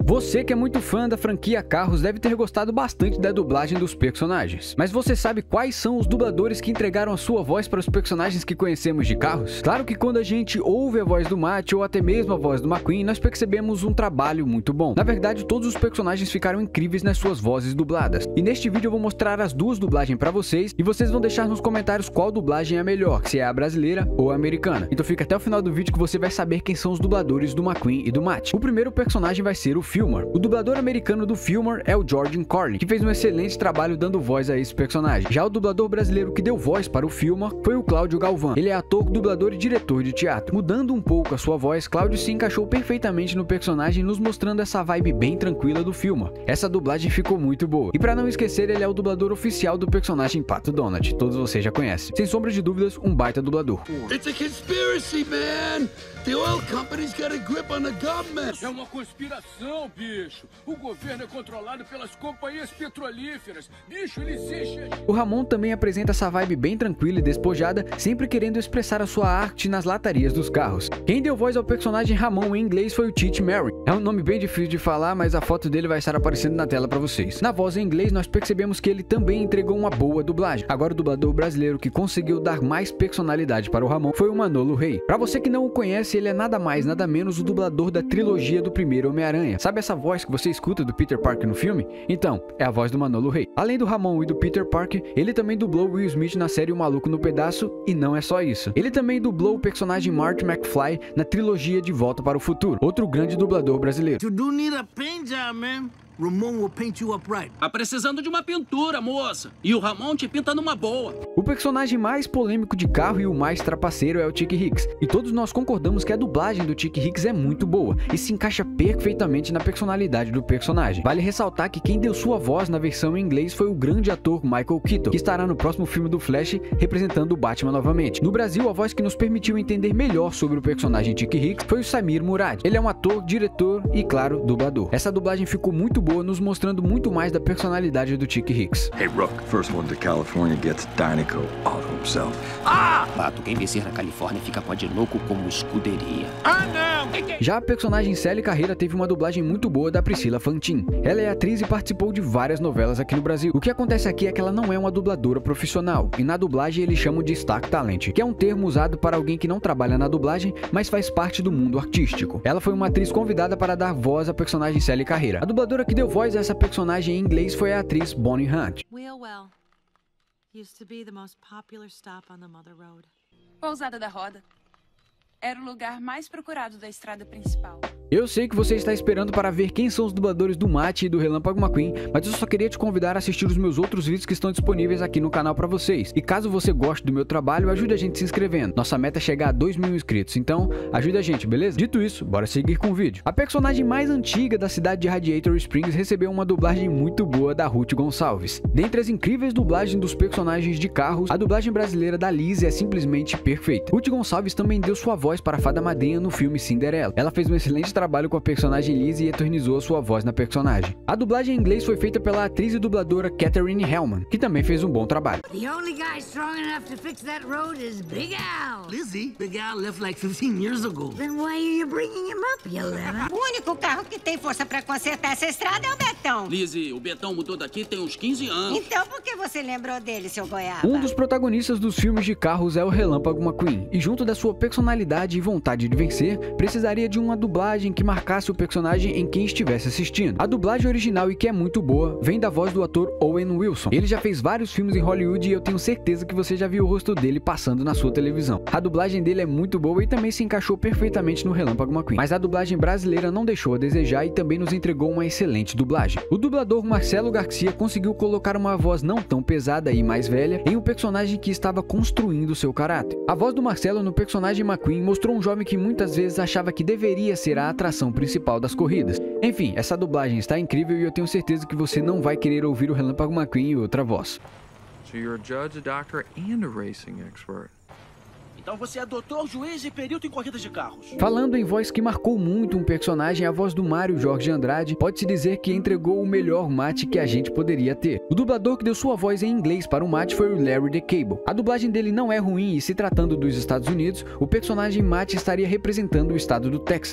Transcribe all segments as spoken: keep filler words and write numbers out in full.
Você que é muito fã da franquia Carros deve ter gostado bastante da dublagem dos personagens. Mas você sabe quais são os dubladores que entregaram a sua voz para os personagens que conhecemos de Carros? Claro que quando a gente ouve a voz do Matt ou até mesmo a voz do McQueen, nós percebemos um trabalho muito bom. Na verdade, todos os personagens ficaram incríveis nas suas vozes dubladas. E neste vídeo eu vou mostrar as duas dublagens para vocês e vocês vão deixar nos comentários qual dublagem é a melhor, se é a brasileira ou a americana. Então fica até o final do vídeo que você vai saber quem são os dubladores do McQueen e do Matt. O primeiro personagem vai ser o Fillmore. O dublador americano do Fillmore é o Jordan Corley, que fez um excelente trabalho dando voz a esse personagem. Já o dublador brasileiro que deu voz para o Fillmore foi o Cláudio Galvão. Ele é ator, dublador e diretor de teatro. Mudando um pouco a sua voz, Cláudio se encaixou perfeitamente no personagem, nos mostrando essa vibe bem tranquila do Fillmore. Essa dublagem ficou muito boa. E para não esquecer, ele é o dublador oficial do personagem Pato Donald. Todos vocês já conhecem. Sem sombra de dúvidas, um baita dublador. It's a conspiracy, man! The oil company's got a grip on the government! É uma conspiração, bicho! O governo é controlado pelas companhias petrolíferas. Bicho, ele se... O Ramon também apresenta essa vibe bem tranquila e despojada, sempre querendo expressar a sua arte nas latarias dos carros. Quem deu voz ao personagem Ramon em inglês foi o Tite Merry. É um nome bem difícil de falar, mas a foto dele vai estar aparecendo na tela para vocês. Na voz em inglês, nós percebemos que ele também entregou uma boa dublagem. Agora o dublador brasileiro que conseguiu dar mais personalidade para o Ramon foi o Manolo Rey. Para você que não o conhece, ele é nada mais, nada menos o dublador da trilogia do primeiro Homem-Aranha. Sabe essa voz que você escuta do Peter Parker no filme? Então, é a voz do Manolo Rey. Além do Ramon e do Peter Parker, ele também dublou Will Smith na série O Maluco no Pedaço, e não é só isso. Ele também dublou o personagem Marty McFly na trilogia De Volta para o Futuro, outro grande dublador brasileiro. You do need a paint job, man. Ramon will paint you up right. Tá precisando de uma pintura, moça. E o Ramon te pinta numa boa. O personagem mais polêmico de carro e o mais trapaceiro é o Chick Hicks. E todos nós concordamos que a dublagem do Chick Hicks é muito boa e se encaixa perfeitamente na personalidade do personagem. Vale ressaltar que quem deu sua voz na versão em inglês foi o grande ator Michael Keaton, que estará no próximo filme do Flash representando o Batman novamente. No Brasil, a voz que nos permitiu entender melhor sobre o personagem Chick Hicks foi o Samir Murad. Ele é um ator, diretor e, claro, dublador. Essa dublagem ficou muito boa, nos mostrando muito mais da personalidade do Chick Hicks. Hey, Rook, first one to California gets Dynaco all to himself. Ah! Pato, quem vencer na Califórnia fica pó de louco como escuderia. Ah, não! Já a personagem Sally Carreira teve uma dublagem muito boa da Priscila Fantin. Ela é atriz e participou de várias novelas aqui no Brasil. O que acontece aqui é que ela não é uma dubladora profissional, e na dublagem eles chamam de Star Talent, que é um termo usado para alguém que não trabalha na dublagem, mas faz parte do mundo artístico. Ela foi uma atriz convidada para dar voz à personagem Sally Carreira. A dubladora que deu voz a essa personagem em inglês foi a atriz Bonnie Hunt. Well, well. Used to be the most popular stop on the Mother Road. Pousada da Roda. Era o lugar mais procurado da estrada principal. Eu sei que você está esperando para ver quem são os dubladores do Matt e do Relâmpago McQueen, mas eu só queria te convidar a assistir os meus outros vídeos que estão disponíveis aqui no canal para vocês. E caso você goste do meu trabalho, ajude a gente se inscrevendo. Nossa meta é chegar a dois mil inscritos, então ajude a gente, beleza? Dito isso, bora seguir com o vídeo. A personagem mais antiga da cidade de Radiator Springs recebeu uma dublagem muito boa da Ruth Gonçalves. Dentre as incríveis dublagens dos personagens de carros, a dublagem brasileira da Lizzie é simplesmente perfeita. Ruth Gonçalves também deu sua voz para a Fada Madrinha no filme Cinderela. Ela fez um excelente trabalho com a personagem Lizzie e eternizou a sua voz na personagem. A dublagem em inglês foi feita pela atriz e dubladora Catherine Hellman, que também fez um bom trabalho. The only guy strong enough to fix that road is Big Al. Lizzie, Big Al left like fifteen years ago. Then why are you bringing him up, you lemon? O único carro que tem força pra consertar essa estrada é o Betão. Lizzie, o Betão mudou daqui tem uns quinze anos. Então por que você lembrou dele, seu goiaba? Um dos protagonistas dos filmes de carros é o Relâmpago McQueen, e junto da sua personalidade e vontade de vencer, precisaria de uma dublagem que marcasse o personagem em quem estivesse assistindo. A dublagem original, e que é muito boa, vem da voz do ator Owen Wilson. Ele já fez vários filmes em Hollywood e eu tenho certeza que você já viu o rosto dele passando na sua televisão. A dublagem dele é muito boa e também se encaixou perfeitamente no Relâmpago McQueen. Mas a dublagem brasileira não deixou a desejar e também nos entregou uma excelente dublagem. O dublador Marcelo Garcia conseguiu colocar uma voz não tão pesada e mais velha em um personagem que estava construindo seu caráter. A voz do Marcelo no personagem McQueen mostrou um jovem que muitas vezes achava que deveria ser a atração principal das corridas. Enfim, essa dublagem está incrível e eu tenho certeza que você não vai querer ouvir o Relâmpago McQueen em outra voz. So you're a judge, a doctor, and a racing expert. Então você é doutor, juiz e perito em corridas de carros. Falando em voz que marcou muito um personagem, a voz do Mário Jorge Andrade pode-se dizer que entregou o melhor Matt que a gente poderia ter. O dublador que deu sua voz em inglês para o Matt foi o Larry the Cable. A dublagem dele não é ruim e, se tratando dos Estados Unidos, o personagem Matt estaria representando o estado do Texas.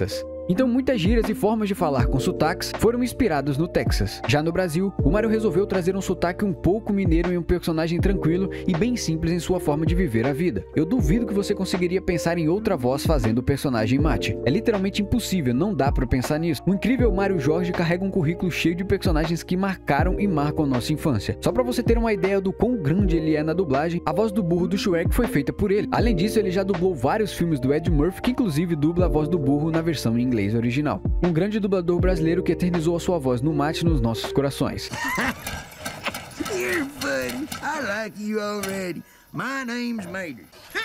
Então muitas gírias e formas de falar com sotaques foram inspirados no Texas. Já no Brasil, o Mario resolveu trazer um sotaque um pouco mineiro em um personagem tranquilo e bem simples em sua forma de viver a vida. Eu duvido que você conseguiria pensar em outra voz fazendo o personagem mate. É literalmente impossível, não dá pra pensar nisso. O incrível Mário Jorge carrega um currículo cheio de personagens que marcaram e marcam nossa infância. Só pra você ter uma ideia do quão grande ele é na dublagem, a voz do burro do Shrek foi feita por ele. Além disso, ele já dublou vários filmes do Ed Murphy, que inclusive dubla a voz do burro na versão em inglês original. Um grande dublador brasileiro que eternizou a sua voz no mate nos nossos corações. You're funny. I like you already. My name's Mater.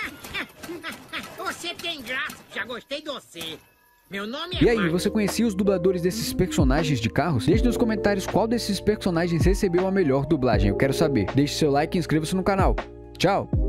Você tem graça, já gostei de você. Meu nome é E aí, Mario. você conhecia os dubladores desses personagens de carros? Deixe nos comentários qual desses personagens recebeu a melhor dublagem, eu quero saber. Deixe seu like e inscreva-se no canal. Tchau!